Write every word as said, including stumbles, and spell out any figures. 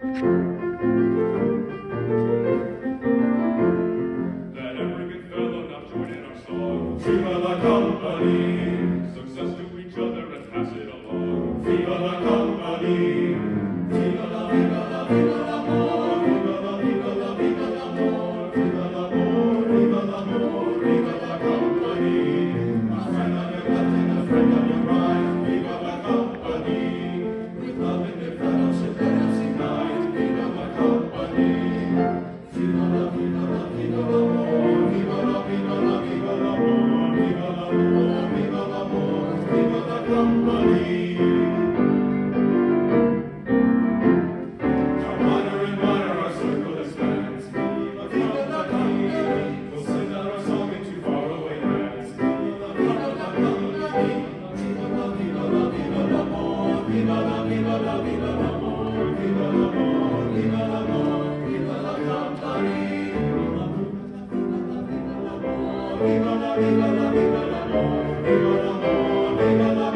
Let every good fellow now join in our song. Viva la company! Success to each other and pass it along. Viva la company! Viva la, viva la, viva l'amor! Viva la, viva la, viva l'amor! Viva l'amor, viva l'amor, viva la company! A friend on your left and a friend on your right. Viva la company! With love in their fellowship, let us unite. Viva la company! Viva la, viva la, viva l'amor! Viva la, viva la, viva l'amor! Viva l'amor, viva l'amor, viva la company! Come honor and honor, our circle expands. Viva, viva la company! We'll send out our song into faraway lands. Viva la, viva la company! Viva la, viva la, viva l'amor! Viva la, viva la, viva l'amor! Viva l'amor, viva l'amor, viva la company! Viva la, viva la, viva l'amor! Viva l'amor, viva la